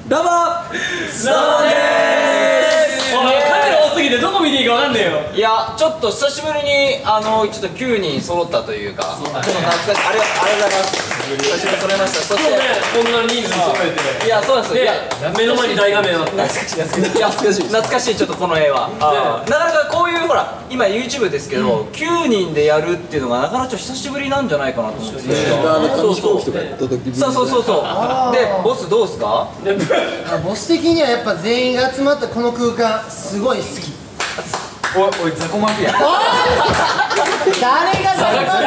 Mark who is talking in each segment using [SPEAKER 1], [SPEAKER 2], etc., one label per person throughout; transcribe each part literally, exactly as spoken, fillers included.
[SPEAKER 1] どうもスノーでーす。お前カメラ多すぎてどこ見ていいかわかんねえよ。
[SPEAKER 2] いやちょっと久しぶりにあのちょっときゅうにん揃ったというか、ちょっと懐かしい。ありがとうございます。久しぶりに揃いました。そして
[SPEAKER 1] こんな人数揃えて、
[SPEAKER 2] いやそうです。いや
[SPEAKER 1] 目の前に大画面あって、
[SPEAKER 2] 懐かしい懐かしい懐かしい。ちょっとこの絵はなかなかこういうほら今 YouTube ですけどきゅうにんでやるっていうのがなかなかちょっと久しぶりなんじゃないかなと思って。そうそうそうそうそう。でボスどうですか？
[SPEAKER 3] ボス的にはやっぱ全員が集まったこの空間すごい好き。
[SPEAKER 2] おいおいザコマフィア。
[SPEAKER 3] 誰がザコマフ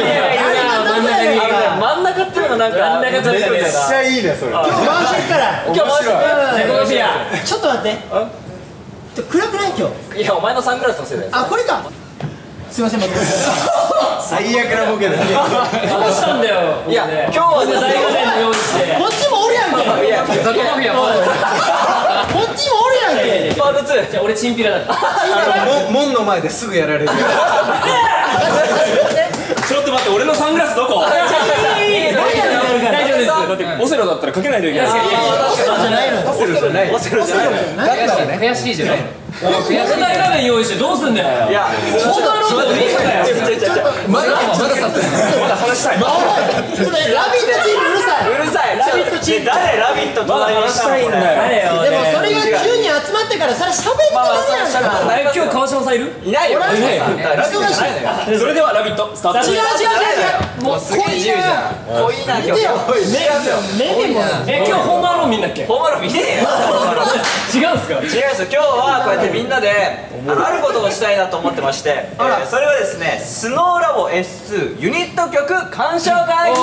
[SPEAKER 3] ィア？
[SPEAKER 2] 真ん中っていうのがなんか
[SPEAKER 1] 真ん中めっ
[SPEAKER 4] ちゃいいねそれ。
[SPEAKER 3] 今日回してっから
[SPEAKER 2] 今日回して
[SPEAKER 1] ザコマフィア。
[SPEAKER 3] ちょっと待って暗くない今日？
[SPEAKER 2] いやお前のサングラスのせいだよ。
[SPEAKER 3] あこれか。すいません待ってください。
[SPEAKER 4] 最悪なボケだ。
[SPEAKER 1] どうしたんだよ。
[SPEAKER 2] いや今日はね
[SPEAKER 1] 大画面の用意して。
[SPEAKER 3] こっちもおるやんけ。
[SPEAKER 2] いやザコマフィア
[SPEAKER 3] こっちもおるやんけ。
[SPEAKER 2] パートツー。
[SPEAKER 1] じゃあ俺チンピラだ。
[SPEAKER 4] 門の前ですぐやられる。ちょっと待って俺のサングラスどこ？
[SPEAKER 1] 大丈夫です。
[SPEAKER 4] オセロだったらかけないといけない。
[SPEAKER 3] オセロじゃないの。
[SPEAKER 4] オセロじゃない。
[SPEAKER 2] オセロじゃないの。
[SPEAKER 4] だったらね。
[SPEAKER 1] 悔しいじゃないの。大画面用意してどうすんだよ。
[SPEAKER 2] いや
[SPEAKER 1] 本当のこと見たよ。
[SPEAKER 4] まだまだまだ話したい。
[SPEAKER 3] それラビットチームうるさい。
[SPEAKER 2] うるさい。ラビットチーム誰ラビット隣にしたいんだよ。
[SPEAKER 1] 誰よ。
[SPEAKER 3] でもそれがきゅうにん集まってからそれ喋り方やんか。
[SPEAKER 1] 今日川島さんいる？
[SPEAKER 2] いないよ。
[SPEAKER 3] 忙しい。
[SPEAKER 4] それではラビットスタート。
[SPEAKER 3] 違う違う違う違う。もう
[SPEAKER 2] すげえ自由じゃん。濃いな今日。
[SPEAKER 3] 目でも
[SPEAKER 1] え今日ホームアローン見んだっけ？
[SPEAKER 2] ホームアローン見ねえよ。
[SPEAKER 1] 違うんすか？
[SPEAKER 2] 違いますよ。今日はこうやってみんなであのあることをしたいなと思ってまして、それはですねスノーラボ エスツー ユニット曲鑑賞会議。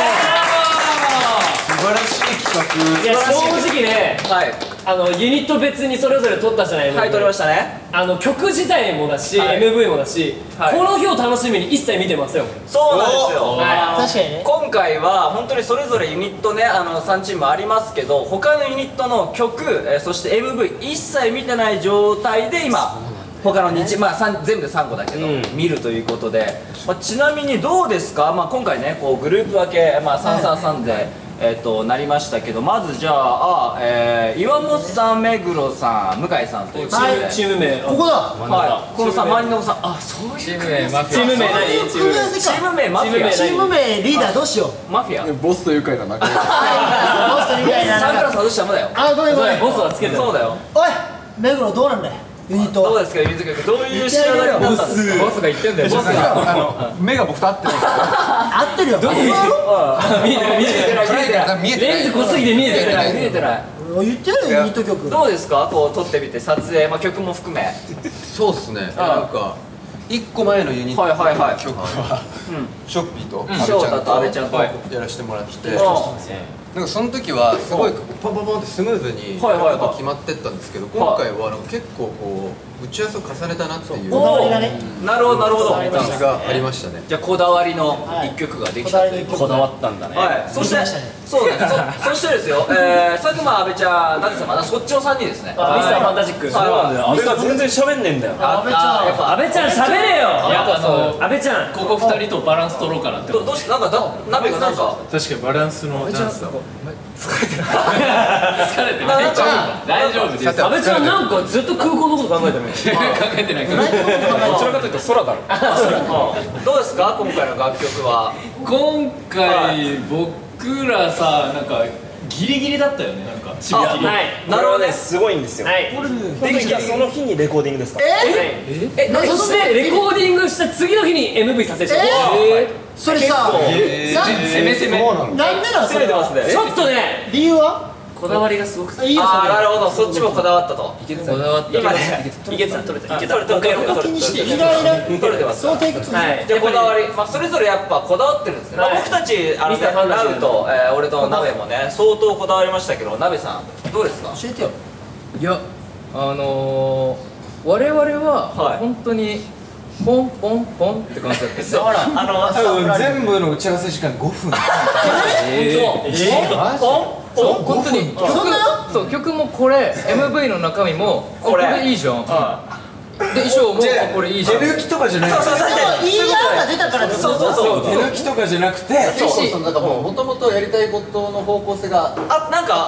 [SPEAKER 4] 素晴らしい企画。
[SPEAKER 1] いや正直ね、
[SPEAKER 2] はい
[SPEAKER 1] あのユニット別にそれぞれ撮ったじゃないの。
[SPEAKER 2] はい撮りましたね。
[SPEAKER 1] あの曲自体もだし、
[SPEAKER 2] はい
[SPEAKER 1] エムブイ もだし、
[SPEAKER 2] はい
[SPEAKER 1] この日を楽しみに一切見てますよ。
[SPEAKER 2] そうなんですよ。
[SPEAKER 1] は
[SPEAKER 3] 確かにね。
[SPEAKER 2] 今回は本当にそれぞれユニットねあのさんチームありますけど他のユニットの曲、えーそして エムブイ 一切見てない状態で今他のにチーム、まあ、さん全部でさんこだけど、
[SPEAKER 1] うん
[SPEAKER 2] 見るということで、まあ、ちなみにどうですか、まあ、今回ねこうグループ分け、まあ、さんさんさんで、えー、となりましたけどまずじゃあ、あ、えー、岩本さん、目黒さん、向井さんということで、
[SPEAKER 3] はい
[SPEAKER 1] チーム名。
[SPEAKER 3] ここだ。
[SPEAKER 2] はい、このさ周りのさんあそういうチーム名マフ
[SPEAKER 1] チーム名何？
[SPEAKER 3] 組み合わせ
[SPEAKER 2] チー
[SPEAKER 3] か。
[SPEAKER 2] ム名マフィア
[SPEAKER 3] チーム名リーダーどうしよう。
[SPEAKER 2] マフィア
[SPEAKER 4] ボスと愉快な仲間。
[SPEAKER 3] ボスとみたいな。
[SPEAKER 2] サングラス外しちゃダメだよ。
[SPEAKER 3] あごめんごめん。
[SPEAKER 1] ボスはつけてる。
[SPEAKER 2] そうだよ。
[SPEAKER 3] おい目黒どうなんだよユニット。
[SPEAKER 2] どうですかユニット曲どういう仕上がりだったんですか？
[SPEAKER 1] ボスが言ってんだよ。ボスが。
[SPEAKER 4] あの目が僕と合ってるんですよ。
[SPEAKER 3] 合ってるよ。
[SPEAKER 1] どういう見えてる見えてる。
[SPEAKER 4] 見えてない。
[SPEAKER 1] レンズ濃すぎて見えてる。
[SPEAKER 2] 見えてない。
[SPEAKER 3] 言ってるよユニット曲。
[SPEAKER 2] どうですかこう撮ってみて撮影、まあ、曲も含め。
[SPEAKER 5] そうっすね。なんか一個前のユニットの
[SPEAKER 2] はいはいはい
[SPEAKER 5] 曲はショッピーと
[SPEAKER 2] 翔太と阿部ちゃんと。
[SPEAKER 5] やらせてもらって、
[SPEAKER 2] う
[SPEAKER 5] なんかその時はすごいパンパンパンってスムーズに
[SPEAKER 2] はいはいはい
[SPEAKER 5] 決まってったんですけど、今回はなんか結構こう打ち合わせを重ねたなっていう
[SPEAKER 3] こだわりがね。
[SPEAKER 2] なるほどなるほど。
[SPEAKER 5] 感じがありましたね。
[SPEAKER 2] じゃあこだわりの一曲ができたということで。
[SPEAKER 1] こだわったんだね。
[SPEAKER 2] はい。そして
[SPEAKER 3] できましたね
[SPEAKER 2] そうです。そそしてですよ。えー、佐久間阿部ちゃん、舘様、そっちのさんにんですね。
[SPEAKER 1] あミスターファンタジック。
[SPEAKER 2] そうなんだよ。
[SPEAKER 4] 阿部が全然喋んねえんだよ。
[SPEAKER 2] あ
[SPEAKER 3] 阿部ちゃん
[SPEAKER 2] やっぱ
[SPEAKER 1] 阿部ちゃん喋れよ。
[SPEAKER 6] いやあの
[SPEAKER 1] 阿部ちゃん。
[SPEAKER 6] ここふたりとバランス取ろうかなって
[SPEAKER 2] どどうしてなんかだ鍋がなんか
[SPEAKER 6] 確かにバランスのチャンスだ疲れてない
[SPEAKER 2] なんか
[SPEAKER 6] 大丈夫です
[SPEAKER 1] 阿部ちゃんなんかずっと空港のこと考えてる。
[SPEAKER 6] 考えてないから
[SPEAKER 4] どちらかというと空だろ。
[SPEAKER 2] どうですか今回の楽曲は。
[SPEAKER 6] 今回僕らさなんかギリギリだったよねなんか締め切り
[SPEAKER 1] はい。
[SPEAKER 2] なるほどね。
[SPEAKER 4] すごいんですよ。
[SPEAKER 1] はい。
[SPEAKER 4] できたその日にレコーディングですか。
[SPEAKER 3] え？
[SPEAKER 1] え、そしてレコーディングした次の日に エムブイ 撮影した。
[SPEAKER 3] えそれさ。
[SPEAKER 6] 攻め攻め
[SPEAKER 3] なんでなんそれ
[SPEAKER 2] 攻めてますね。
[SPEAKER 1] ちょっとね、
[SPEAKER 3] 理由は？
[SPEAKER 1] こだわりがすごくて。
[SPEAKER 3] いいよ
[SPEAKER 2] ああな
[SPEAKER 3] そ
[SPEAKER 2] るほどそっちもこだわったと。
[SPEAKER 6] こだわった
[SPEAKER 2] 今ね
[SPEAKER 1] いけた取れた。いけた。
[SPEAKER 2] 取れ取れ取れ
[SPEAKER 3] れ。気にして
[SPEAKER 2] 取れ
[SPEAKER 3] イライラ。
[SPEAKER 2] 取れてます。
[SPEAKER 3] そうテイクツー。
[SPEAKER 1] はい。
[SPEAKER 2] じゃあこだわり、まあ、それぞれやっぱこだわってるんですね、まあ、
[SPEAKER 1] はい
[SPEAKER 2] 僕たちあの
[SPEAKER 1] ミスターファンタジー
[SPEAKER 2] ナウと、えー、俺と鍋もね相当こだわりましたけど鍋さんどうですか。
[SPEAKER 3] 教えてよ。
[SPEAKER 7] いやあのー、我々
[SPEAKER 2] はい
[SPEAKER 7] は本当にポンポンポンって感じだったんですよ。
[SPEAKER 2] ほらあの
[SPEAKER 4] 多分全部の打ち合わせ時間ごふん。
[SPEAKER 7] えー
[SPEAKER 2] ポン
[SPEAKER 7] そう本当に曲
[SPEAKER 3] そんな
[SPEAKER 7] そう曲もこれ エムブイ の中身も
[SPEAKER 2] これ
[SPEAKER 7] これいいじゃん。で衣装もあこれいいじゃん。
[SPEAKER 4] 手抜きとかじゃない。
[SPEAKER 2] そうそうそう
[SPEAKER 3] いい案が出たからってこと
[SPEAKER 2] そうそうそう
[SPEAKER 4] 手抜きとかじゃなくて。
[SPEAKER 5] そうそうそうなんかもう元々やりたいことの方向性が
[SPEAKER 2] あなんかみんな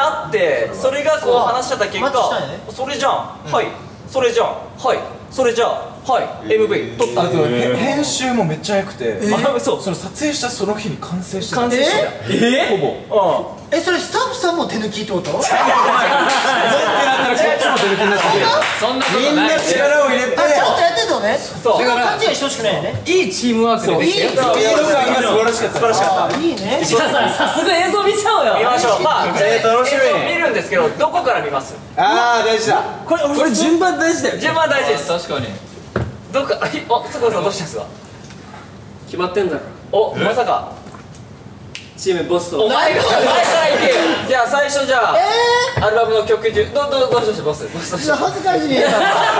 [SPEAKER 2] あってそれがこう話しちゃった結果それじゃんはいそれじゃんはいそれじゃあはい エムブイ 撮った
[SPEAKER 4] あと編集もめっちゃ早くて
[SPEAKER 2] そう
[SPEAKER 4] その撮影したその日に完成して
[SPEAKER 2] 完成してたえほぼ
[SPEAKER 3] えそれスタッフさんも手抜きってこと？
[SPEAKER 6] そんなことない。
[SPEAKER 4] 力を入れて
[SPEAKER 3] あちゃんとやってたのね。
[SPEAKER 2] そう
[SPEAKER 3] だから勘違いしてほしくないよね。
[SPEAKER 6] いいチームワークでできてる。
[SPEAKER 4] スピード感が素晴らしかった
[SPEAKER 2] 素晴らしかった
[SPEAKER 3] いいね。
[SPEAKER 1] じゃあさ早速映像見ちゃおうよ
[SPEAKER 2] 見ましょうまあ
[SPEAKER 4] えー楽しみ
[SPEAKER 2] 映像見るんですけどどこから見ます
[SPEAKER 4] ああ大事だ
[SPEAKER 2] これこれ順番大事だよ順番大事です
[SPEAKER 6] 確かに。
[SPEAKER 2] どっかあひおそこさんどうしたんですか
[SPEAKER 1] 決まってんだろ
[SPEAKER 2] おまさか
[SPEAKER 1] チームボスと
[SPEAKER 2] お前がお前からいけよじゃあ最初じゃあアルバムの曲順どうどうどうしたボスボスどうした
[SPEAKER 3] 恥ずかしいね。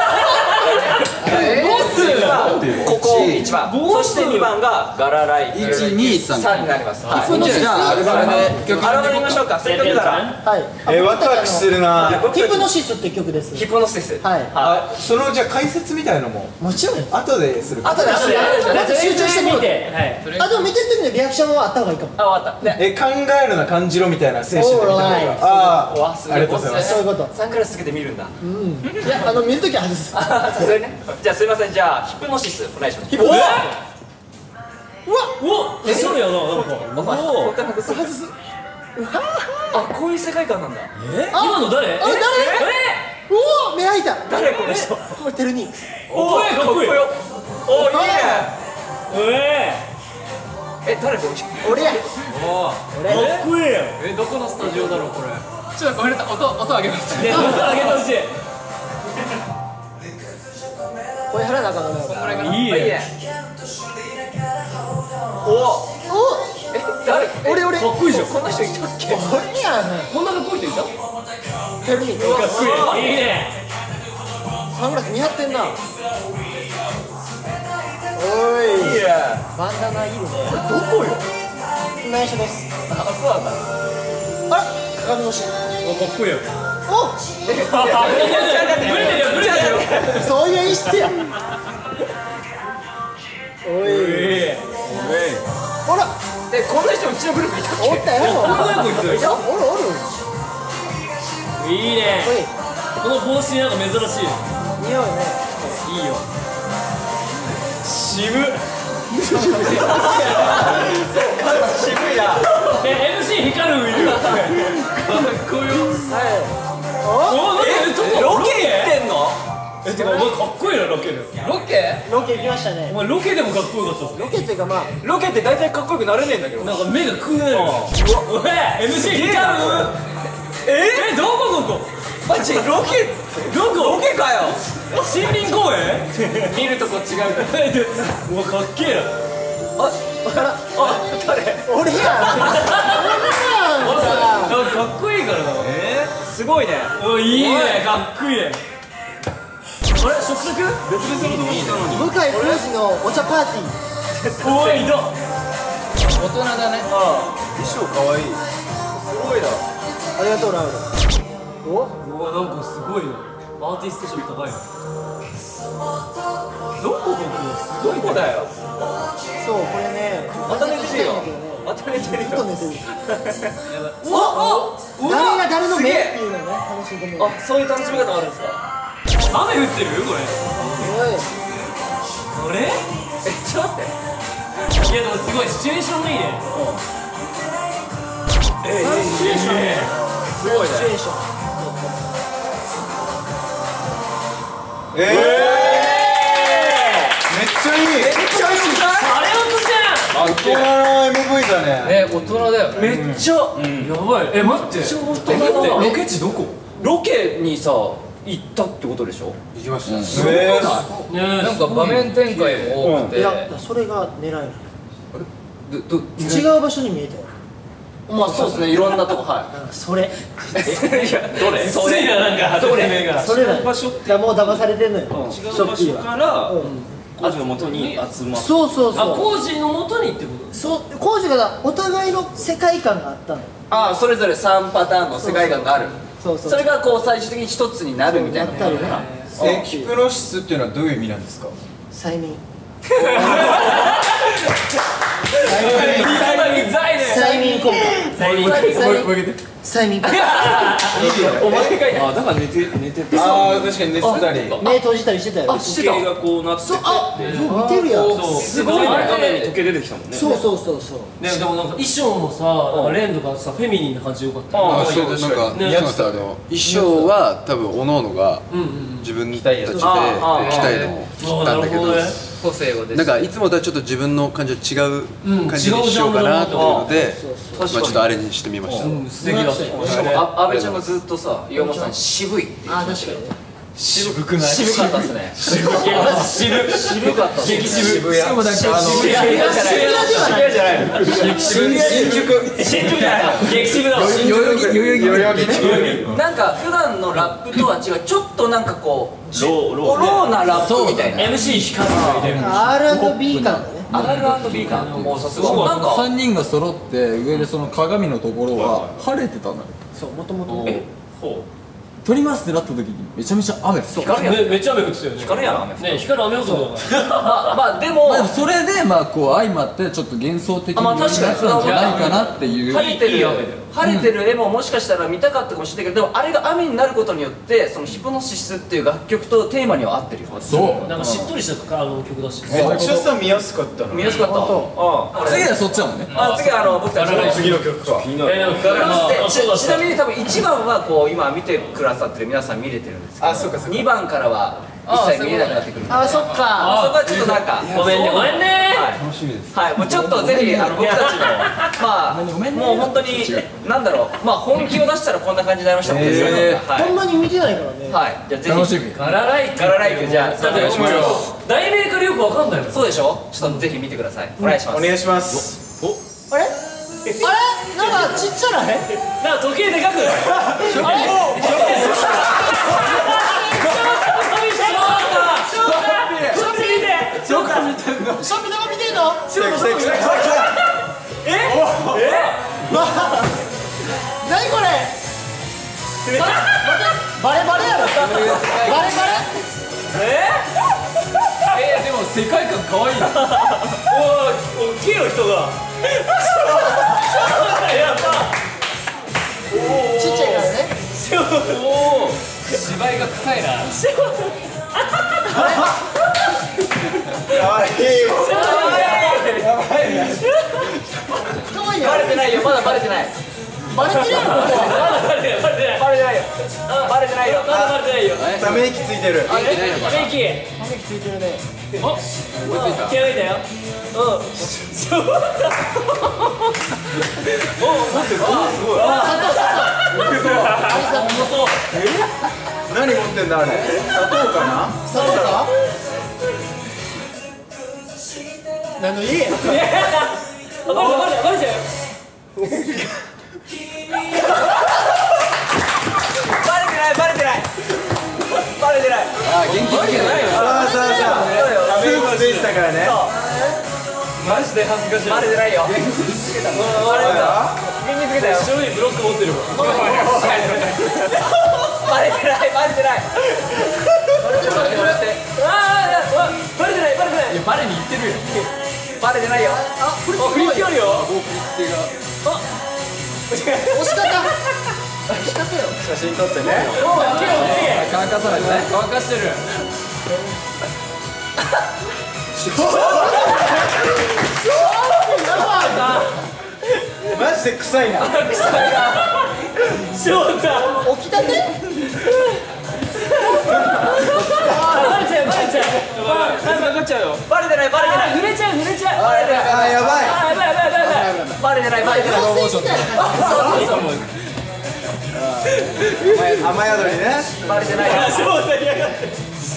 [SPEAKER 2] ボスはここいちばんそしてにばんがガラライ
[SPEAKER 5] いちにさん
[SPEAKER 2] さんになりますはい
[SPEAKER 5] じゃあアルバムで曲
[SPEAKER 2] アルバム見ましょうかせっかくなら
[SPEAKER 3] はい。
[SPEAKER 4] えワクワクするな
[SPEAKER 3] ヒプノシスって曲です。
[SPEAKER 2] ヒプノシス
[SPEAKER 3] はい。
[SPEAKER 4] あそのじゃあ解説みたいのも
[SPEAKER 3] もちろんよ。
[SPEAKER 4] 後でする
[SPEAKER 3] あとで後でまず集中してみ
[SPEAKER 1] 見
[SPEAKER 3] て。
[SPEAKER 1] てはい
[SPEAKER 3] あでも見てる時のリアクションはあった方がいいかも。
[SPEAKER 2] あ終わったね
[SPEAKER 4] え考えるな感じろみたいな精神で見た方が
[SPEAKER 3] Alright
[SPEAKER 4] ああ
[SPEAKER 2] わすごい
[SPEAKER 4] ありがとうございます
[SPEAKER 3] そういうこと。
[SPEAKER 2] サングラスつけて見るんだ
[SPEAKER 3] いやあの見る時は外す。
[SPEAKER 2] さすがにねじゃあすいませんじゃあヒプノシスお願いしますヒプノ
[SPEAKER 3] うわ
[SPEAKER 1] おえそうやななんか
[SPEAKER 2] お前こっから外す
[SPEAKER 3] 外す。
[SPEAKER 2] あこういう世界観なんだ
[SPEAKER 1] え今の誰え
[SPEAKER 3] あ誰？おお目開いた。
[SPEAKER 2] 誰この人
[SPEAKER 3] これテルニー。
[SPEAKER 2] おおかっこいいよおいいね
[SPEAKER 1] え
[SPEAKER 2] え誰この人
[SPEAKER 3] 俺や。
[SPEAKER 1] かっこいいよ
[SPEAKER 6] えどこのスタジオだろうこれ。ちょっとごめんなさい音音上げます。
[SPEAKER 1] ねあげてほしい
[SPEAKER 3] これ払わなあかんの。
[SPEAKER 1] いいね
[SPEAKER 2] いいねお
[SPEAKER 3] お
[SPEAKER 2] え誰
[SPEAKER 3] 俺俺。
[SPEAKER 1] かっこいいじゃん
[SPEAKER 2] こんな人いたっけ
[SPEAKER 3] 俺やん。
[SPEAKER 1] こんなかっこいい人いたか
[SPEAKER 3] テルニー。
[SPEAKER 1] っこいいいいね
[SPEAKER 3] サングラス似合ってんな。おい。
[SPEAKER 2] いいね
[SPEAKER 3] バンダナいるね。
[SPEAKER 2] どこよ
[SPEAKER 3] 内緒です。
[SPEAKER 2] あそうなんだ
[SPEAKER 3] あら鏡越し。
[SPEAKER 1] かっこいいよ
[SPEAKER 3] お
[SPEAKER 1] ブレてるよブレてるよ
[SPEAKER 3] そういう演出や。おい。ほら
[SPEAKER 2] えこんな人うちのグループいたっけ
[SPEAKER 3] おったよ。
[SPEAKER 1] こいつ
[SPEAKER 3] いやおるおる。
[SPEAKER 1] いいね
[SPEAKER 3] おい
[SPEAKER 1] この帽子なんか珍しい
[SPEAKER 3] 似合うね。
[SPEAKER 1] いいよ渋っ
[SPEAKER 2] 渋いな
[SPEAKER 1] え エムシー 光るいるかっこよ
[SPEAKER 3] はい。
[SPEAKER 1] おなんでちょっと
[SPEAKER 2] ロケ行ってんの
[SPEAKER 1] えてかお前かっこいいなロケで
[SPEAKER 6] ロケ？
[SPEAKER 3] おロケ行きました
[SPEAKER 1] お
[SPEAKER 3] ね。
[SPEAKER 1] 前ロケでもかっこよかったっす
[SPEAKER 3] ロケっていうかまあ
[SPEAKER 2] ロケって大体かっこよくなれねえんだけど
[SPEAKER 1] なんか目がくねるうわおい エムシー 光るえどこどこ
[SPEAKER 2] マジロケ
[SPEAKER 1] どこ
[SPEAKER 2] ロケかよ
[SPEAKER 1] 森林公園
[SPEAKER 6] 見るとこ違うから。
[SPEAKER 1] うわかっけえな
[SPEAKER 2] あ誰
[SPEAKER 3] 俺やん。俺やん。
[SPEAKER 1] なんかかっこいいからな
[SPEAKER 2] えー、すごいね
[SPEAKER 1] おいいねかっこいいねあれ食卓別々のいいね
[SPEAKER 3] 向井浩二のお茶パーティー。
[SPEAKER 1] おいいた
[SPEAKER 6] 大人だね。
[SPEAKER 4] 衣装かわいい
[SPEAKER 2] すごいな
[SPEAKER 3] ありがとうラウル。お
[SPEAKER 1] うわなんかすごいなアーティスト色高いなどこ僕すごい
[SPEAKER 2] どこだよ
[SPEAKER 3] そうこれね。
[SPEAKER 2] また寝てるよ
[SPEAKER 3] 真面目にしたいんだけどね
[SPEAKER 2] また寝てる
[SPEAKER 3] ずっと
[SPEAKER 2] よ
[SPEAKER 3] 寝てる。
[SPEAKER 2] おお
[SPEAKER 3] 誰が誰の目
[SPEAKER 2] すげえ
[SPEAKER 3] っていうのね楽しんでみよう。
[SPEAKER 2] あそういう楽しみ方があるんですか
[SPEAKER 1] 雨降ってるこれ
[SPEAKER 3] おい。
[SPEAKER 1] これ
[SPEAKER 2] えちょっと待って
[SPEAKER 1] いやでもすごいシチュエーションがいいね
[SPEAKER 2] ええ
[SPEAKER 1] シチュエーションね
[SPEAKER 2] すごいね
[SPEAKER 3] シチュエーション。
[SPEAKER 4] ええめっちゃいい
[SPEAKER 2] めっちゃいい
[SPEAKER 1] あれ音じゃん
[SPEAKER 4] 大人の エムブイ だね
[SPEAKER 6] え大人だよ。
[SPEAKER 2] めっちゃ
[SPEAKER 1] やばいえ待って
[SPEAKER 2] めっちゃ大人
[SPEAKER 1] え待って
[SPEAKER 2] だな
[SPEAKER 1] ロケ地どこ
[SPEAKER 2] ロケにさ行ったってことでしょ
[SPEAKER 5] 行きました
[SPEAKER 4] すごいな
[SPEAKER 6] なんか場面展開も多くて。
[SPEAKER 3] いやそれが狙いなの。
[SPEAKER 2] どど
[SPEAKER 3] 違う場所に見えたよ。
[SPEAKER 2] まあそうですねいろんなとこは
[SPEAKER 3] あそれ
[SPEAKER 2] いいやどれ
[SPEAKER 1] それなんか説明が
[SPEAKER 3] それだよ。
[SPEAKER 1] 場所
[SPEAKER 3] いやもう騙されてんのよ。
[SPEAKER 1] 違
[SPEAKER 3] ショッキーは。
[SPEAKER 1] から
[SPEAKER 3] うん
[SPEAKER 1] 工事の元に集まる
[SPEAKER 3] そうそう
[SPEAKER 1] あ
[SPEAKER 3] そう。
[SPEAKER 1] 工事の元にってこと
[SPEAKER 3] そう工事がお互いの世界観があったの。
[SPEAKER 2] ああそれぞれさんパターンの世界観がある
[SPEAKER 3] そうそう。
[SPEAKER 2] それがこう最終的に一つになるみたいな
[SPEAKER 3] やったりね。
[SPEAKER 4] えヒプノシスっていうのはどういう意味なんですか
[SPEAKER 3] 催眠。 催眠効果催眠効果
[SPEAKER 1] お前が
[SPEAKER 7] あ、だから寝て寝てて
[SPEAKER 4] ああ確かに寝てたり
[SPEAKER 3] 目閉じたりしてたよ
[SPEAKER 7] 時計がこうなってて
[SPEAKER 3] あ見てるやん
[SPEAKER 7] すごい画面に時計出てきたもんね。
[SPEAKER 3] そうそうそうそう
[SPEAKER 1] でもなんか衣装もさ、なんかレンとかさフェミニンな感じでよかった。
[SPEAKER 5] あそうなんかそうなんですあの衣装は多分各々が自分たちで着たいのを着たんだけど
[SPEAKER 7] 個性を出
[SPEAKER 5] なんかいつもとはちょっと自分の感じと違う感じにしようかなというのでまあちょっとあれにしてみました
[SPEAKER 1] 素敵だった。
[SPEAKER 2] しかもあ阿部ちゃんがずっとさ岩本さん渋いって
[SPEAKER 3] あ確かにね
[SPEAKER 1] 渋くない？
[SPEAKER 2] 渋かったっすね
[SPEAKER 1] 渋渋
[SPEAKER 2] 渋かったっすね
[SPEAKER 1] 激渋。
[SPEAKER 4] しかもなんかあの
[SPEAKER 2] 渋谷じゃない渋谷じゃない
[SPEAKER 1] 激渋。新宿新宿じゃない。激渋だわ。
[SPEAKER 4] 代々木代々木ね
[SPEAKER 2] なんか普段のラップとは違うちょっとなんかこう
[SPEAKER 1] ローロー
[SPEAKER 2] ローなラップみたいな
[SPEAKER 1] エムシー 光るみたいな。
[SPEAKER 3] アールアンドビー 感だね
[SPEAKER 2] アールアンドビー 感もうさすがなんか
[SPEAKER 8] さんにんが揃って上でその鏡のところは晴れてたのよ。
[SPEAKER 3] そうもともと
[SPEAKER 2] え
[SPEAKER 8] 撮りますってなった時にめちゃめちゃ雨降ってた。
[SPEAKER 2] 光るやん
[SPEAKER 1] めめっちゃ雨降ってたよね。
[SPEAKER 2] 光るやん雨
[SPEAKER 1] ね光る雨男だから。
[SPEAKER 2] まあまあでも
[SPEAKER 8] まあでもそれでまあこう相まってちょっと幻想的に
[SPEAKER 2] あまあ確かに
[SPEAKER 8] なったんじゃないかなっていう。
[SPEAKER 2] 晴れてる
[SPEAKER 1] いい雨だよ
[SPEAKER 2] 晴れてる絵ももしかしたら見たかったかもしれないけどでもあれが雨になることによってそのヒプノシスっていう楽曲とテーマには合ってるよ
[SPEAKER 8] そう
[SPEAKER 1] なんかしっとりしたあの曲だし。
[SPEAKER 4] 役者さん見やすかったの
[SPEAKER 2] 見やすかったうん
[SPEAKER 8] 次はそっちだもんね。
[SPEAKER 2] あ次はあの僕たちの
[SPEAKER 4] 次の曲か
[SPEAKER 1] えなんか
[SPEAKER 2] でちちなみに多分いちばんはこう今見てくださってる皆さん見れてるんですけど
[SPEAKER 4] あそうかそうか
[SPEAKER 2] にばんからは一切見えなくなってくる
[SPEAKER 3] あそっか
[SPEAKER 2] そこはちょっとなんか
[SPEAKER 1] ごめんねごめんね。
[SPEAKER 5] 楽しみです
[SPEAKER 2] はい、もうちょっとぜひあの僕たちのまあもう本当になんだろうまあ本気を出したらこんな感じになりました僕たちは
[SPEAKER 3] ほんまに見てないからね
[SPEAKER 2] はいじゃあぜひ
[SPEAKER 8] 楽しみ。
[SPEAKER 1] ガラライ
[SPEAKER 2] ガラライクじゃあ
[SPEAKER 1] だって題名からよくわかんないもん。
[SPEAKER 2] そうでしょちょっとぜひ見てくださいお願いします
[SPEAKER 4] お願いします
[SPEAKER 3] あれあれなんかちっちゃない
[SPEAKER 1] なんか時計でかくない？あれ？
[SPEAKER 3] ショッピーどこ見てんの
[SPEAKER 4] 来た来た来た来た来た
[SPEAKER 3] 何これバレバレやろバレバレ
[SPEAKER 7] えー、でも世界観可愛いな。
[SPEAKER 1] おお大きいよ人が。やば。
[SPEAKER 3] ちっちゃいからね
[SPEAKER 7] おお芝居が臭いな。
[SPEAKER 4] かわいい
[SPEAKER 3] かわいいよ
[SPEAKER 2] バレてないよまだバレてない
[SPEAKER 3] バレてるやろここ
[SPEAKER 1] まだバレてないバレてない
[SPEAKER 2] バレてないよバレてないよ
[SPEAKER 1] まだバレてないよ。
[SPEAKER 4] ため息ついてる
[SPEAKER 1] あれメイキ
[SPEAKER 3] 雨ついてるね
[SPEAKER 1] お気合いだよ。うんそうだ。お待ってすごい。
[SPEAKER 4] 何持ってんだあれ砂糖かな
[SPEAKER 3] 砂糖か何の家や
[SPEAKER 1] バレたバレたバレたよ。
[SPEAKER 2] バレてないバレてないバレてない
[SPEAKER 8] あ元気づけないよ。
[SPEAKER 4] さあさあさあため息ついてたからね
[SPEAKER 1] マジで恥ずかしい。
[SPEAKER 2] バレてないよ
[SPEAKER 1] バレた。
[SPEAKER 2] 現実つけたよ
[SPEAKER 1] 白いブロック持ってるわ。
[SPEAKER 2] バレてないバレてない
[SPEAKER 1] ああバレてないバレてない。
[SPEAKER 7] バレに行ってるよ。
[SPEAKER 2] バレてないよ
[SPEAKER 1] あ振り付けあるよ。
[SPEAKER 3] 押し方押し方よ
[SPEAKER 4] 写真撮ってね
[SPEAKER 8] 乾かさないとね。
[SPEAKER 7] 乾かしてる。
[SPEAKER 4] マジで臭いな
[SPEAKER 1] 翔太。
[SPEAKER 3] 起きたて
[SPEAKER 1] バレちゃうバレちゃう。なんかかかっちゃうよ。
[SPEAKER 2] バレてないバレてない
[SPEAKER 1] 濡れちゃう濡れちゃう。
[SPEAKER 2] バレてない
[SPEAKER 4] あーやばい
[SPEAKER 1] あやばいやばいやばいやばい。
[SPEAKER 2] バレてないバレてない
[SPEAKER 3] 女性みたいな感じ
[SPEAKER 4] 雨宿りね
[SPEAKER 2] バレてないよ
[SPEAKER 1] 翔太嫌がって。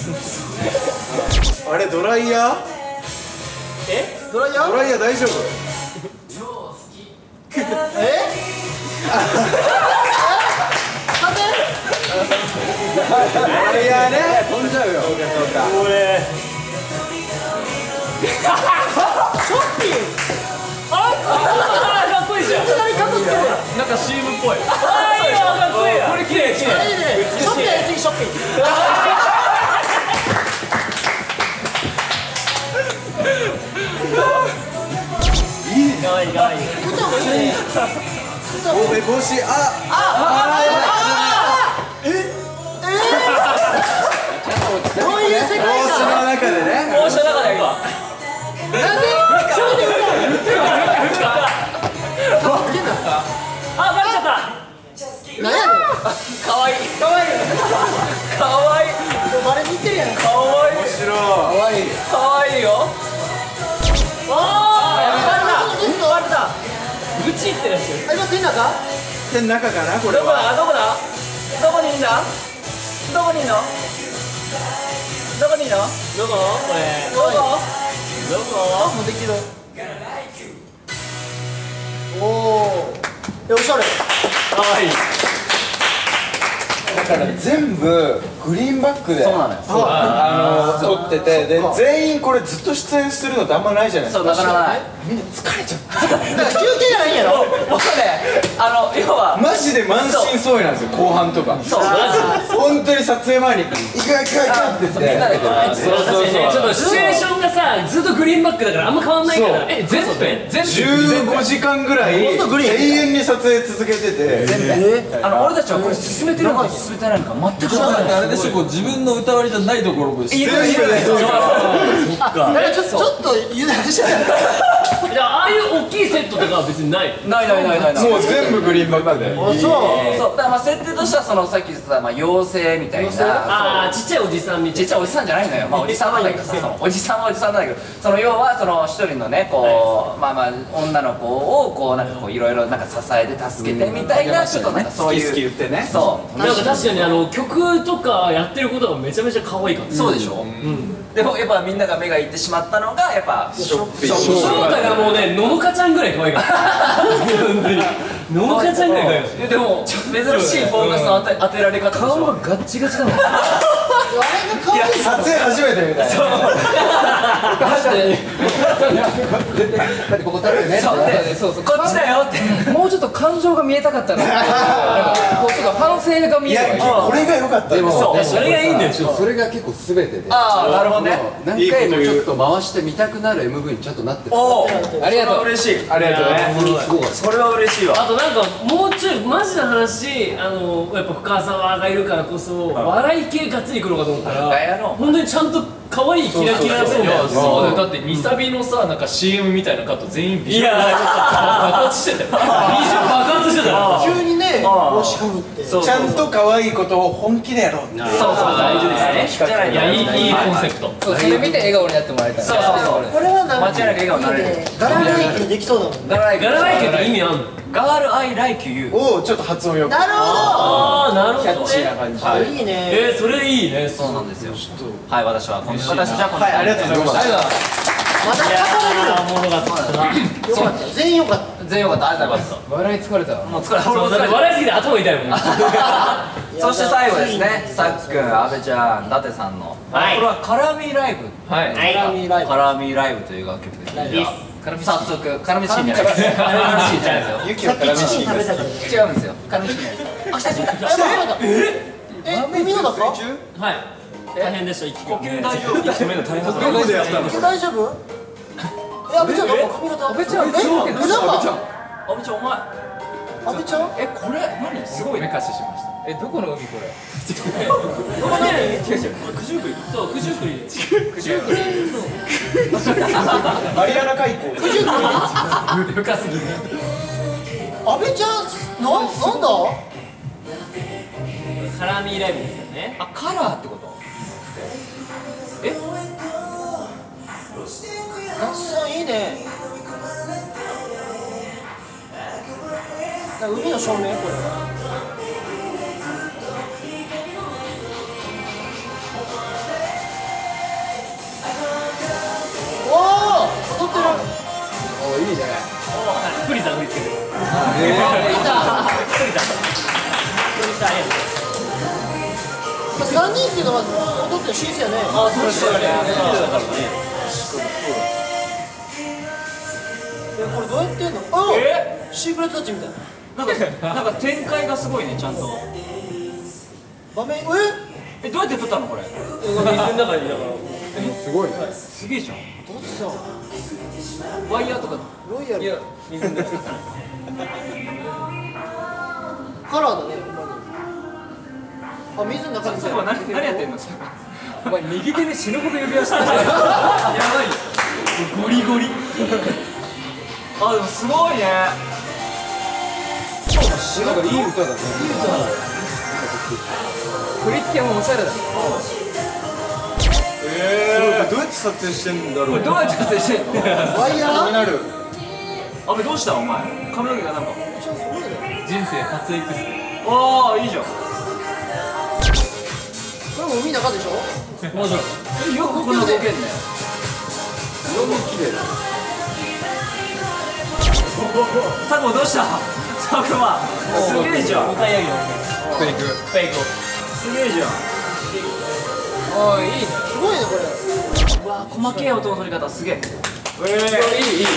[SPEAKER 4] あれドライヤー
[SPEAKER 3] ドライヤー
[SPEAKER 4] ドライヤー大丈夫
[SPEAKER 3] え風
[SPEAKER 4] ドライヤーね飛んじゃうよそうかそうか
[SPEAKER 1] 俺。あかっこいいじゃん。
[SPEAKER 7] なんか シーエム っぽい。
[SPEAKER 1] あいいよかっこいいよ。これ綺麗綺麗。
[SPEAKER 3] いいねショッピーやりすぎショッピー
[SPEAKER 4] おえ帽子あ
[SPEAKER 3] どういう世界
[SPEAKER 4] 帽子
[SPEAKER 3] 観？
[SPEAKER 4] の中でね
[SPEAKER 2] 帽子の中で今
[SPEAKER 3] なんで？
[SPEAKER 1] あ、バレちゃった。
[SPEAKER 3] なんやねん。
[SPEAKER 2] かわいいかわいいかわいい
[SPEAKER 3] バレに行ってるやん。
[SPEAKER 2] かわいい
[SPEAKER 4] 面白い
[SPEAKER 2] かわいいかわいいよ。
[SPEAKER 1] おー、バレた。
[SPEAKER 3] ゲスト。
[SPEAKER 2] バレた。
[SPEAKER 1] ブチってやつ。
[SPEAKER 3] あ、今手の中？
[SPEAKER 4] 手の中かなこれ
[SPEAKER 2] どこ
[SPEAKER 4] は
[SPEAKER 2] だどこだどこにいんだどこにいんのどこにいんの
[SPEAKER 1] どここれ。
[SPEAKER 2] どこ
[SPEAKER 1] どこ
[SPEAKER 3] あ、もうできる。おお。え、おしゃれ。
[SPEAKER 2] かわいい。
[SPEAKER 4] だから全部グリーンバックで
[SPEAKER 2] そうなのよ
[SPEAKER 4] あの撮っててで全員これずっと出演するのってあんまないじゃないですか
[SPEAKER 2] そうなかなかない
[SPEAKER 4] みんな疲れちゃった
[SPEAKER 3] だから休憩じゃないんやろ。
[SPEAKER 2] もうねあの要は
[SPEAKER 4] マジで満身創痍なんですよ後半とか
[SPEAKER 2] そう
[SPEAKER 4] 本当に撮影前に「いかいかいか」って言って
[SPEAKER 2] みんなでこう
[SPEAKER 4] そうそうそう
[SPEAKER 1] ちょっとシチュエーションがさ、ずっとグリーンバックだからあんま変わんないから。
[SPEAKER 6] え全部全部
[SPEAKER 4] じゅうごじかんぐらい
[SPEAKER 3] ほんとグリーン
[SPEAKER 4] 永遠に撮影続けてて
[SPEAKER 2] あの俺たちはこれ進めてるのか進めてないのか全く分からない。
[SPEAKER 8] あれでしょ、こう自分の歌割りじゃないところも
[SPEAKER 2] いるいる
[SPEAKER 3] あ、なんかちょっとちょっと油断してた。
[SPEAKER 1] じゃあ、ああいう大きいセットとかは別にない。
[SPEAKER 2] ないないないないない。
[SPEAKER 4] もう全部グリーンバックで
[SPEAKER 3] あ、そう。
[SPEAKER 2] そうだからまあ設定としてはそのさっき言ってたまあ妖精みたいな
[SPEAKER 1] ああ、ちっちゃいおじさんみたい
[SPEAKER 2] ちっちゃいおじさんじゃないのよ、まあ、おじさんなんだけどさそのおじさんはおじさんなんだけどその要はその一人のねこうまあまあ女の子をこうなんかこういろいろなんか支えて助けてみたいなちょっとなんかそういう
[SPEAKER 4] 好き好き言ってね
[SPEAKER 2] そう
[SPEAKER 1] な。なんか確かにあの曲とかやってることがめちゃめちゃ可愛いから。
[SPEAKER 2] そうでしょ、でもやっぱみんなが目がいってしまったのがやっぱショッピング
[SPEAKER 1] 翔太がもうね、ののかちゃんぐらい可愛いから本当にののかちゃんぐらい可愛いから。
[SPEAKER 2] でも珍しいフォーカスの当て当てられ方でしょ
[SPEAKER 1] 顔がガッチガチだもん。
[SPEAKER 3] あれが可愛い。
[SPEAKER 4] 撮影初めてみたいな
[SPEAKER 7] だってここ立ってね
[SPEAKER 2] そうでそうそうこっちだよって
[SPEAKER 7] もうちょっと感情が見えたかったなこうちょっと反省が見
[SPEAKER 4] いや
[SPEAKER 7] える
[SPEAKER 4] これが良かったんです
[SPEAKER 2] そう
[SPEAKER 1] それがいいんだよ。
[SPEAKER 5] それが結構全てで
[SPEAKER 2] ああなるほどね
[SPEAKER 5] 何回もちょっと回して見たくなる エムブイ にちゃんとなってる
[SPEAKER 2] おお
[SPEAKER 7] ありがとう
[SPEAKER 2] 嬉しい
[SPEAKER 4] ありがとうね
[SPEAKER 2] それは嬉しいわ
[SPEAKER 1] あとなんかもうちょいマジな話、あのやっぱ深澤がいるからこそ笑い系がっつり来るかと思った
[SPEAKER 2] バカ野郎
[SPEAKER 1] ら本当にちゃんと可愛いキラキラな線
[SPEAKER 6] いや
[SPEAKER 1] だ
[SPEAKER 6] そうだよだってニサビのさなんか シーエム みたいなカット全員ビジュアル
[SPEAKER 1] いや
[SPEAKER 6] 爆発してたよ
[SPEAKER 1] ビジュ爆発してたよ。
[SPEAKER 3] 急にね、帽子かぶって。
[SPEAKER 2] そう
[SPEAKER 4] ちゃんと可愛いことを本気でやろうって
[SPEAKER 2] そうそう大事ですねじゃないと
[SPEAKER 6] いやいいいいコンセプト
[SPEAKER 7] そうそれ見て笑顔になってもらいたい
[SPEAKER 2] そうそうそう
[SPEAKER 3] これはなんか
[SPEAKER 2] 間違いなく笑顔になれる
[SPEAKER 3] ガラナイキにできそうだもん。
[SPEAKER 2] ガラライ
[SPEAKER 1] ガラライケって意味あんの？
[SPEAKER 2] ガールアイライキュー
[SPEAKER 4] をちょっと発音よく
[SPEAKER 3] なるほ
[SPEAKER 1] ああなるほどね。
[SPEAKER 4] キャッチーな感じ
[SPEAKER 3] ど。いいね。
[SPEAKER 1] えー、それいいね。
[SPEAKER 2] そうなんですよはい私はこの私じゃあこの
[SPEAKER 4] はいありがとうございました
[SPEAKER 3] まだ
[SPEAKER 1] あーおもろかったな。
[SPEAKER 3] よかった。全員よかった。
[SPEAKER 2] 全員よかったありがとうございます
[SPEAKER 7] 笑い疲れたわ
[SPEAKER 2] もう疲れた
[SPEAKER 1] そうだって笑いすぎて頭痛いもん。
[SPEAKER 2] そして最後ですねさっくん阿部ちゃん伊達さんのこ
[SPEAKER 1] はい
[SPEAKER 2] れはカラミライブ
[SPEAKER 6] はい
[SPEAKER 1] はい。
[SPEAKER 3] カラミライブ。
[SPEAKER 2] カラミライブという楽曲ですね
[SPEAKER 1] です
[SPEAKER 2] 早速カラミチキンじゃないですカラミチキンじゃないですよ
[SPEAKER 4] ユキ
[SPEAKER 3] さっ
[SPEAKER 4] の絡み
[SPEAKER 3] きチキン食べたけど。
[SPEAKER 2] 違うんですよカラミチキンじゃないですあ来た来た来た
[SPEAKER 3] え、海の中？
[SPEAKER 1] はい。大変でした。息
[SPEAKER 2] 呼吸大丈夫息止めるの大変だった
[SPEAKER 4] どこでやったの
[SPEAKER 3] え、大丈夫？え、阿部ちゃんなんか髪型。阿部ちゃん。え、え、なんか。
[SPEAKER 2] 阿部ちゃんお前
[SPEAKER 3] 阿部ちゃん？
[SPEAKER 2] えこれ何すごい
[SPEAKER 6] 目かししました
[SPEAKER 7] えどこの海これ
[SPEAKER 1] ここね、違う違う。九十九里。そう、九十九里。九十九里。
[SPEAKER 4] マリアナ海溝
[SPEAKER 1] 深すぎる。
[SPEAKER 3] 阿部ちゃん、な、なんだ？
[SPEAKER 1] カラミーライブですよね。
[SPEAKER 2] あカラーってことえ
[SPEAKER 3] 那須さんいいね。なんか海の照明これ。おお、踊ってる。
[SPEAKER 7] おいいね
[SPEAKER 1] クリさん振り付けてる。
[SPEAKER 3] クリさん。
[SPEAKER 1] クリさん。クリさんありがとう。
[SPEAKER 3] 三人っていうのは踊ってるシーンですよね。
[SPEAKER 1] あ、そうですよね。だからね。
[SPEAKER 3] え、これどうやってんの？あ、
[SPEAKER 2] え
[SPEAKER 3] シークレットタッチみたいな。
[SPEAKER 2] なんかなんか展開がすごいねちゃんと
[SPEAKER 3] 場面、え？
[SPEAKER 2] えどうやって撮ったのこれ
[SPEAKER 1] 水の中にだから。
[SPEAKER 5] すごいね
[SPEAKER 2] すげえじゃん
[SPEAKER 3] どうした？
[SPEAKER 2] ワイヤーとか
[SPEAKER 3] ロイヤル。
[SPEAKER 1] いや、水の中。
[SPEAKER 3] カラーだねあ、水の中に
[SPEAKER 2] そこは何何やってんの？
[SPEAKER 7] お前右手で死ぬほど指輪してるじゃん。やばいよゴリゴリ。
[SPEAKER 2] あ、でもすごいね。
[SPEAKER 8] なんかいい歌だね。
[SPEAKER 7] 振り付けもおしゃれだ。
[SPEAKER 8] えー、どうやって撮影してんだろう。
[SPEAKER 2] これどうやって撮影してんの？
[SPEAKER 3] ワイヤー
[SPEAKER 8] 気になる。
[SPEAKER 2] 阿部どうしたお前？髪の毛がなんか。
[SPEAKER 6] 人生初エクステ。
[SPEAKER 2] ああ、いいじゃん。
[SPEAKER 3] これも海の中でしょ
[SPEAKER 6] もちろん。
[SPEAKER 2] え、よくこんな動けんね。佐久間どうした佐久間すげえじゃん。
[SPEAKER 1] 向かい上げの
[SPEAKER 5] フェイク。
[SPEAKER 1] フェイク
[SPEAKER 2] すげえじゃん。
[SPEAKER 1] おいいいね
[SPEAKER 3] すごいねこれ
[SPEAKER 2] うわ細けえ音の取り方すげえ。ええ、いいいいいいいいいいよ。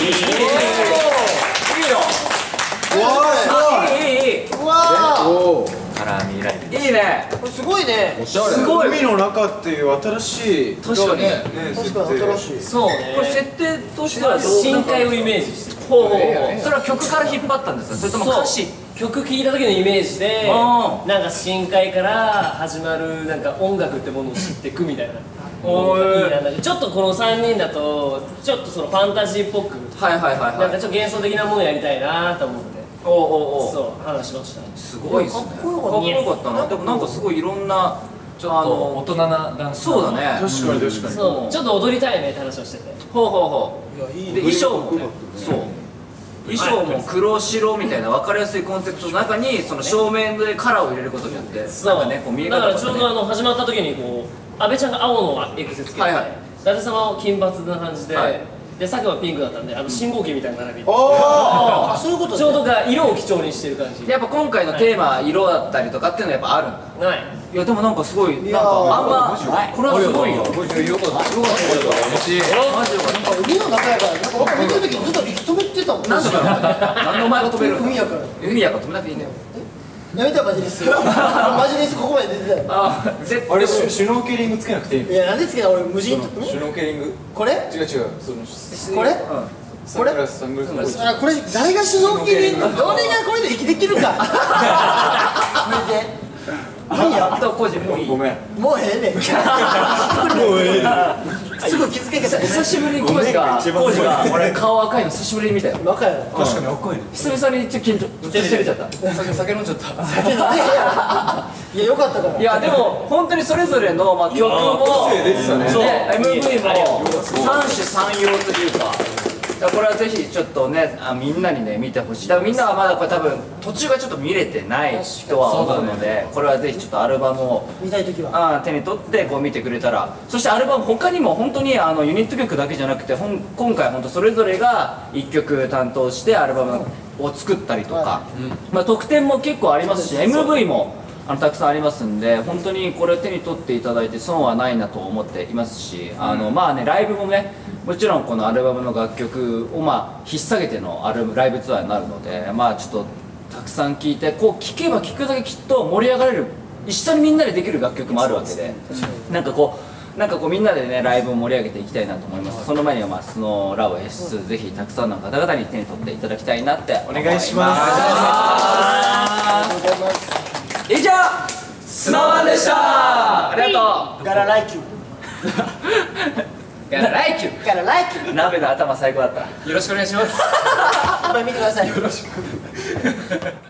[SPEAKER 3] うわ
[SPEAKER 2] あ、いいいいいい。
[SPEAKER 3] ーうわー
[SPEAKER 5] おお。
[SPEAKER 6] カラーミライブ。
[SPEAKER 2] いいね。
[SPEAKER 3] これすごいね
[SPEAKER 5] おしゃれ。
[SPEAKER 2] すごい。
[SPEAKER 8] 海の中っていう新しい
[SPEAKER 2] 確かに。
[SPEAKER 8] ね
[SPEAKER 3] 確かに新しい
[SPEAKER 1] そうね
[SPEAKER 2] これ設定としてはどう？
[SPEAKER 1] 深海をイメージしてる
[SPEAKER 2] ほうほうほう。それは曲から引っ張ったんですか？それとも歌詞？
[SPEAKER 1] 曲聴いた時のイメージで
[SPEAKER 2] あー
[SPEAKER 1] なんか深海から始まるなんか音楽ってものを知っていくみたいな
[SPEAKER 2] おーい。
[SPEAKER 1] なんだけどちょっとこのさんにんだとちょっとそのファンタジーっぽく
[SPEAKER 2] はいはいはいはい。
[SPEAKER 1] なんかちょっと幻想的なものやりたいなと思って
[SPEAKER 2] おうおうおう。
[SPEAKER 1] そう話しました
[SPEAKER 2] すごいですね。
[SPEAKER 3] かっこよかった
[SPEAKER 2] かっこよかったな。でもなんかすごいいろんな
[SPEAKER 6] ちょっと大人なダンス。
[SPEAKER 2] そうだね。
[SPEAKER 8] 確かに確かに
[SPEAKER 1] そうちょっと踊りたいねって話をしてて
[SPEAKER 2] ほうほうほ
[SPEAKER 3] いやいい
[SPEAKER 2] う。で衣装もね。そう。衣装も黒白みたいな分かりやすいコンセプトの中にその正面でカラーを入れることによって
[SPEAKER 1] そう
[SPEAKER 2] なんかねこう見え
[SPEAKER 1] だからちょう
[SPEAKER 2] 方とかね。
[SPEAKER 1] どあの始まった時にこう阿部ちゃんが青のエクセつけて、
[SPEAKER 2] はいはい
[SPEAKER 1] 伊達様は金髪な感じで、
[SPEAKER 2] はい
[SPEAKER 1] で佐久間ピンクだったんであの信号機みたいな並び、
[SPEAKER 3] あそういうことね
[SPEAKER 1] ちょうどが色を基調にしてる感じ
[SPEAKER 2] でやっぱ今回のテーマ色だったりとかっていうのはやっぱあるんだ。
[SPEAKER 1] ない
[SPEAKER 2] いやでもなんかすごいなんか
[SPEAKER 3] いやー
[SPEAKER 2] あんまこれはすごいよ。
[SPEAKER 5] よかった。よかった。嬉しい。
[SPEAKER 2] マジでよかっ
[SPEAKER 3] 海の中やからなんか僕見てる時ずっと息止めてたもん
[SPEAKER 2] た。なんでだろう。なんでお前が飛べるんだ。
[SPEAKER 3] 海やから
[SPEAKER 2] 海やから止めなくていいんだよ。
[SPEAKER 3] やめたマジレスマジレスここまで出てたよ
[SPEAKER 2] ああ、絶
[SPEAKER 8] あれシュシュノーケリングつけなくていいの？
[SPEAKER 3] いやなんでつけた俺無人と
[SPEAKER 8] シュノーケリング
[SPEAKER 3] これ
[SPEAKER 8] 違う違うその
[SPEAKER 3] これ
[SPEAKER 8] サングラスサングラス
[SPEAKER 3] あこれ誰がシュノーケリングどれがこれで息できるかこれで何や
[SPEAKER 2] あと工事もういい。
[SPEAKER 8] ごめん
[SPEAKER 3] もうええねんもうええすぐ気づけんかった
[SPEAKER 2] 久しぶりに工事が工事が俺顔赤いの久しぶりに見たよ。
[SPEAKER 3] バカやろ
[SPEAKER 8] 確かに赤いね
[SPEAKER 2] 久々にちょっと緊張照れちゃった。
[SPEAKER 5] 酒酒飲んじゃった。
[SPEAKER 3] けどねいやよかったから
[SPEAKER 2] いやでも本当にそれぞれのまあ曲も
[SPEAKER 8] 個性出てたね
[SPEAKER 2] そう エムブイ も三種三様というか。いやこれはぜひちょっとねあみんなにね見てほしい。だからみんなはまだこれ多分途中がちょっと見れてないとは思うのでこれはぜひちょっとアルバムを
[SPEAKER 3] 見たい時は
[SPEAKER 2] あ手に取ってこう見てくれたら。そしてアルバム他にも本当にあのユニット曲だけじゃなくてほん今回本当それぞれがいっきょく担当してアルバムを作ったりとか、まあ、特典も結構ありますし エムブイ もあのたくさんありますんで本当にこれを手に取っていただいて損はないなと思っていますしあのまあねライブもねもちろんこのアルバムの楽曲をまあ引っ提げてのアルバムライブツアーになるのでまあちょっとたくさん聴いてこう聴けば聴くだけきっと盛り上がれる一緒にみんなでできる楽曲もあるわけでなんかこうなんかこうみんなでねライブを盛り上げていきたいなと思います。その前にはまあスノーラブ エスツー ぜひたくさんの方々に手に取っていただきたいなって思います。
[SPEAKER 8] お願いします
[SPEAKER 3] ありがとうございます
[SPEAKER 2] 以上スノーマンでしたありがとう
[SPEAKER 3] ガラライキュ
[SPEAKER 2] いやライキュ
[SPEAKER 3] ガラライキュ
[SPEAKER 2] 鍋の頭最高だった
[SPEAKER 7] よろしくお願いします。
[SPEAKER 3] いっぱい見てくださいよろしく